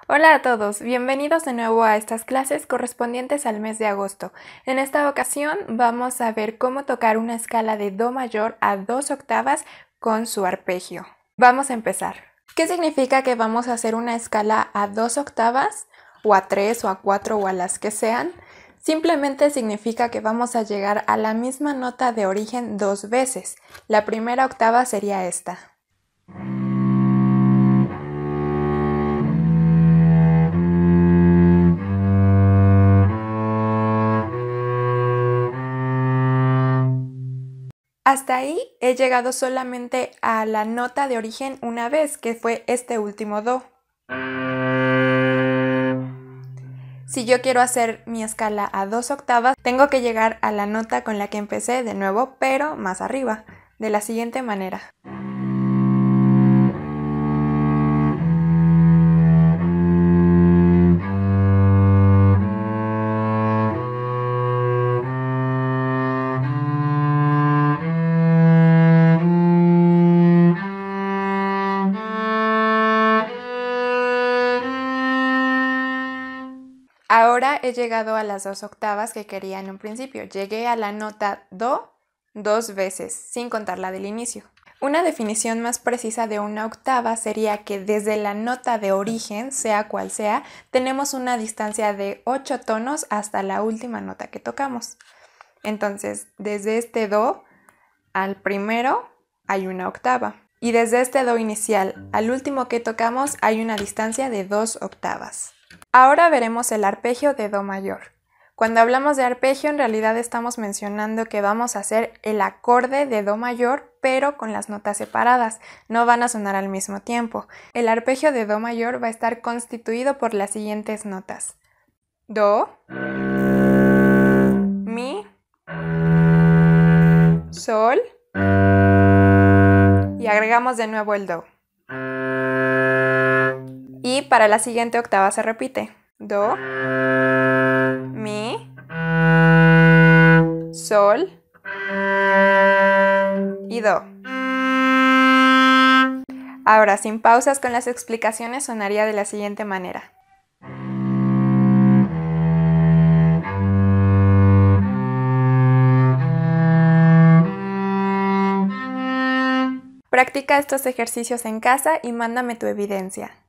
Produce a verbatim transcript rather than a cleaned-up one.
Hola a todos, bienvenidos de nuevo a estas clases correspondientes al mes de agosto. En esta ocasión vamos a ver cómo tocar una escala de Do mayor a dos octavas con su arpegio. Vamos a empezar. ¿Qué significa que vamos a hacer una escala a dos octavas? O a tres, o a cuatro, o a las que sean. Simplemente significa que vamos a llegar a la misma nota de origen dos veces. La primera octava sería esta. Hasta ahí he llegado solamente a la nota de origen una vez, que fue este último Do. Si yo quiero hacer mi escala a dos octavas, tengo que llegar a la nota con la que empecé de nuevo, pero más arriba, de la siguiente manera. Ahora he llegado a las dos octavas que quería en un principio. Llegué a la nota Do dos veces, sin contar la del inicio. Una definición más precisa de una octava sería que desde la nota de origen, sea cual sea, tenemos una distancia de ocho tonos hasta la última nota que tocamos. Entonces, desde este Do al primero hay una octava. Y desde este Do inicial al último que tocamos hay una distancia de dos octavas. Ahora veremos el arpegio de Do mayor. Cuando hablamos de arpegio, en realidad estamos mencionando que vamos a hacer el acorde de Do mayor, pero con las notas separadas, no van a sonar al mismo tiempo. El arpegio de Do mayor va a estar constituido por las siguientes notas: Do, Mi, Sol, y agregamos de nuevo el Do. Y para la siguiente octava se repite: Do, Mi, Sol y Do. Ahora, sin pausas con las explicaciones, sonaría de la siguiente manera. Practica estos ejercicios en casa y mándame tu evidencia.